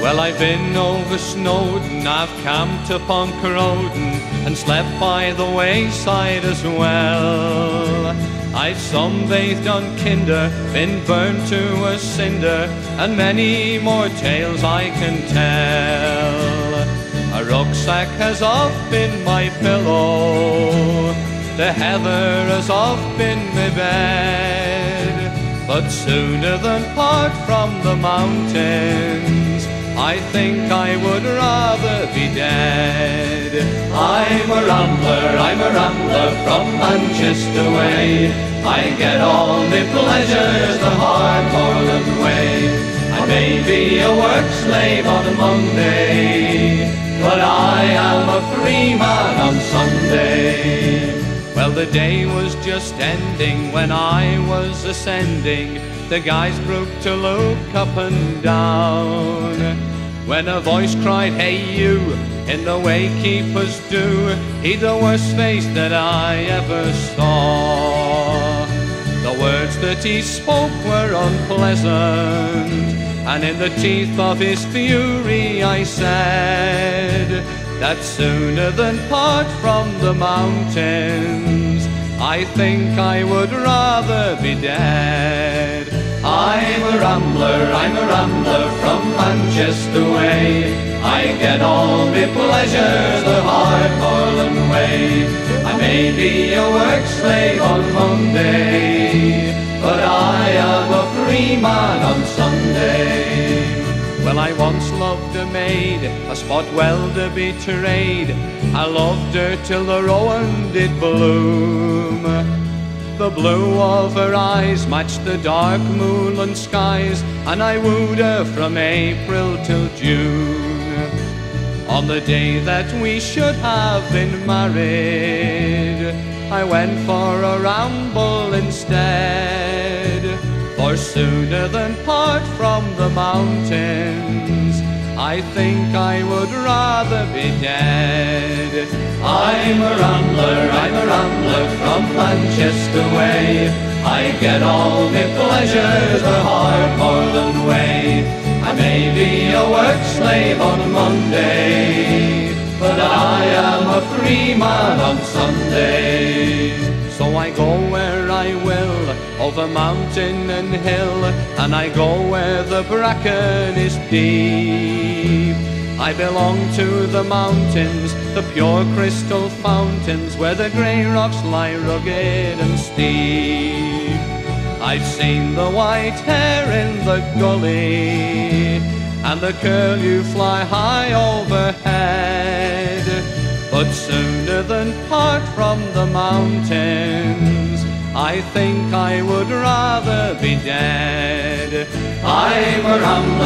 Well, I've been over Snowdon, I've camped upon Corroden, and slept by the wayside as well. I've sunbathed on Kinder, been burnt to a cinder, and many more tales I can tell. A rucksack has oft been my pillow, the heather has oft been my bed, but sooner than part from the mountains, I think I would rather be dead. I'm a rambler from Manchester way. I get all my pleasures the hard Moorland way. I may be a work slave on a Monday, but I am a free man on Sunday. Well, the day was just ending when I was ascending the Guy's Brook to look up and down, when a voice cried, "Hey you," in the way keepers do. He'd the worst face that I ever saw. The words that he spoke were unpleasant, and in the teeth of his fury I said that sooner than part from the mountains, I think I would rather be dead. I'm a rambler from Manchester way. I get all my pleasures the hard Moorland way. I may be a work slave on Monday, but I am a free man on Sunday. Well, I once loved a maid, a spot well to be trade. I loved her till the rowan did bloom. The blue of her eyes matched the dark moonland skies, and I wooed her from April till June. On the day that we should have been married, I went for a ramble instead, for sooner than part from the mountains, I think I would rather be dead. I'm a rambler from Manchester way. I get all my pleasures the hard Moorland way. I may be a work slave on Monday, but I am a free man on Sunday. So I go where I will, over mountain and hill, and I go where the bracken is deep. I belong to the mountains, the pure crystal fountains, where the grey rocks lie rugged and steep. I've seen the white hare in the gully, and the curlew fly high overhead, but sooner than part from the mountains, I think I would rather be dead. I'm a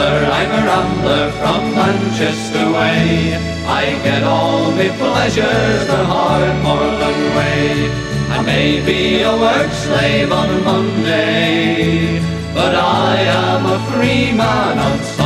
rambler from Manchester way. I get all my pleasures the hard Moorland way. I may be a work slave on a Monday, but I am a free man on Sunday.